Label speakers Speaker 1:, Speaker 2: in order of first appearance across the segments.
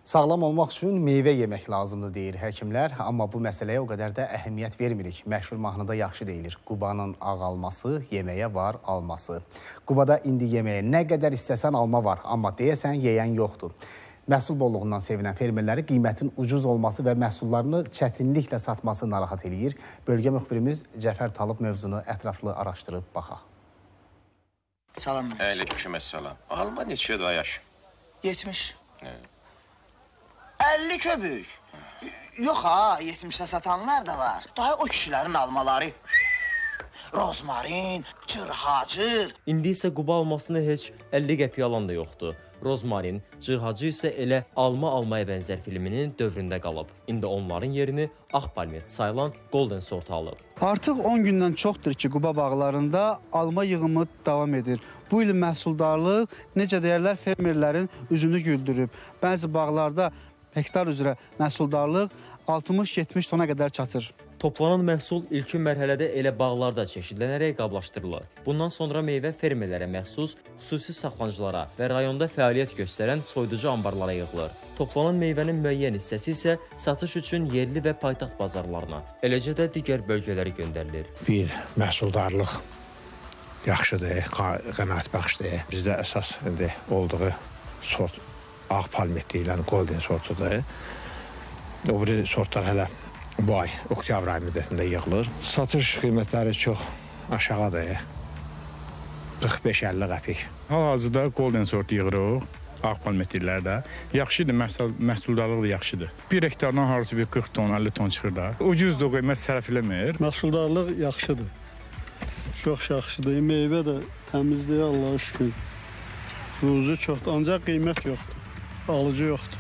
Speaker 1: Sağlam olmaq üçün meyvə yemək lazımdır deyir həkimlər, amma bu məsələyə o qədər də əhəmiyyət vermirik. Məşhur mahnıda yaxşı deyilir, Qubanın ağalması, yeməyə var alması. Qubada indi yeməyə nə qədər istəsən alma var, amma deyəsən yeyən yoxdur. Məhsul bolluğundan sevinən fermerləri qiymətin ucuz olması və məhsullarını çətinliklə satması narahat eləyir. Bölgə müxbirimiz Cəfər Talib mövzunu ətraflı araşdırıb baxaq.
Speaker 2: Salam.
Speaker 3: Aleykümselam. Alma neçə daha yaş?
Speaker 2: 70.
Speaker 3: Evet.
Speaker 2: 50 köbük. Yox ha, 70'də satanlar da var. Daha o kişilərin almaları. Rozmarin, çırhacır.
Speaker 4: İndi isə Quba almasını heç 50 qəpiyə alan da yoxdur. Rozmarin, cırhacı isə elə alma almaya bənzər filminin dövründə qalıb. İndi onların yerini ağ palmet sayılan Golden sort alıb.
Speaker 5: Artıq 10 gündən çoxdur ki, Quba bağlarında alma yığımı davam edir. Bu il məhsuldarlıq, necə deyərlər, fermerlərin üzünü güldürüb. Bəzi bağlarda hektar üzrə məhsuldarlıq 60-70 tona qədər çatır.
Speaker 4: Toplanan məhsul ilkin mərhələdə elə bağlarda çeşidlənərək qablaşdırılır. Bundan sonra meyvə fermerlərə məxsus xüsusi saxlanıcılara və rayonda fəaliyyət göstərən soyuducu anbarlara yığılır. Toplanan meyvənin müəyyən hissəsi isə satış üçün yerli və paytaxt bazarlarına, eləcə də digər bölgələrə göndərilir.
Speaker 6: Bir məhsuldarlıq yaxşıdır, qənaətbəxşdir. Bizdə əsas olduğu sort ağ palmet deyilən Golden sortudur. O biri sortlar hələ bu ay, oktyabr ay müddətində yığılır. Satış qiymətləri çox aşağıdır. 45-50 qəpik.
Speaker 7: Hal-hazırda Golden sort yığırıq, ağ palmetirlərdə. Yaxşıdır, məhsuldarlığı da yaxşıdır. 1 hektardan harcı bir 40 ton, 50 ton çıxır da. Ucuzdur, qiymət sərf eləmir.
Speaker 8: Məhsuldarlıq yaxşıdır. Çox yaxşıdır. Meyvə də təmizdir, Allah'a şükür. Ruzu çoxdur, ancaq qiymət yoxdur. Alıcı yoxdur.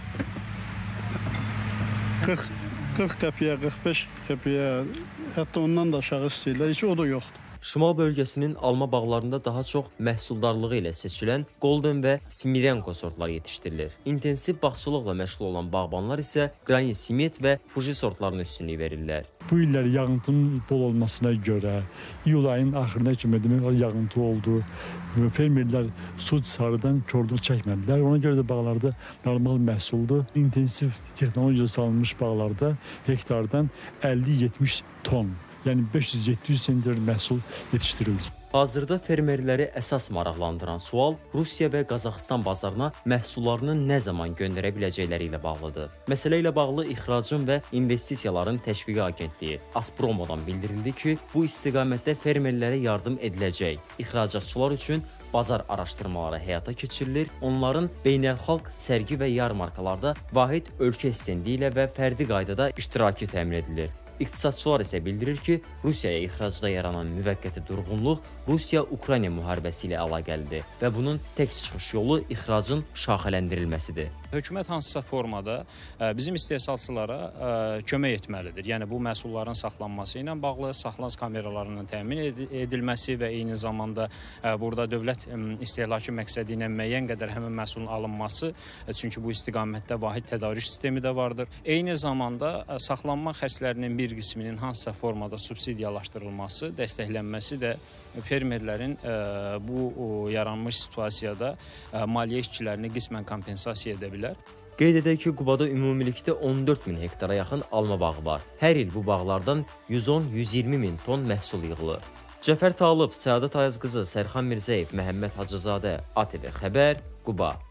Speaker 8: 40 qəpiyə, 45 qəpiyə, hətta ondan da aşağı istəyirlər, heç o da yoxdur.
Speaker 4: Şimal bölgəsinin alma bağlarında daha çox məhsuldarlığı ilə seçilən Golden və Smirenko sortları yetişdirilir. İntensiv bağçılıqla məşğul olan bağbanlar isə Granit Simit və Fuji sortlarına üstünlük verirlər.
Speaker 8: Bu illər yağıntının bol olmasına görə iyul ayının axırına kimi demək yağıntı oldu. Fermerlər su sarıdan korluq çəkmədilər. Ona görə də bağlarda normal məhsuldur. İntensiv texnologiya salınmış bağlarda hektardan 50-70 ton, yəni 500-700 sentr məhsul yetişdirilir.
Speaker 4: Hazırda fermerləri əsas maraqlandıran sual Rusiya və Qazaxıstan bazarına məhsullarını nə zaman göndərə biləcəkləri ilə bağlıdır. Məsələ ilə bağlı İxracın və İnvestisiyaların Təşviqi Agentliyi Aspromodan bildirildi ki, bu istiqamətdə fermerlərə yardım ediləcək. İxracatçılar üçün bazar araşdırmaları həyata keçirilir, onların beynəlxalq sərgi və yarmarkalarda vahid ölkə stendi ilə və fərdi qaydada iştirakı təmin edilir. İqtisadçılar isə bildirir ki, Rusiyaya ixracda yaranan müvəqqəti durğunluq Rusiya-Ukrayna müharibəsi ilə əlaqəlidir və bunun tək çıxış yolu ixracın şaxələndirilməsidir.
Speaker 9: Hökumət hansısa formada bizim istehsalçılara kömək etməlidir. Yəni, bu məhsulların saxlanması ilə bağlı saxlanıc kameralarının təmin edilməsi və eyni zamanda burada dövlət istehlakı məqsədi ilə müəyyən qədər həmin məhsulun alınması, çünki bu istiqamətdə vahid tədarük sistemi də vardır. Eyni zamanda saxlanma xərclərinin bir qisminin hansısa formada subsidiyalaşdırılması, dəstəklənməsi də fermerlərin bu yaranmış situasiyada maliyyə işçilərini qismən kompensasiya edə bilər.
Speaker 4: Qeyd edək ki, Qubada ümumilikdə 14 min hektara yaxın alma bağı var. Hər il bu bağlardan 110-120 min ton məhsul yığılır. Cəfər Talib, Səadət Ayazqızı, Sərxan Mirzəyev, Məhəmməd Hacızadə, ATV Xəbər, Quba.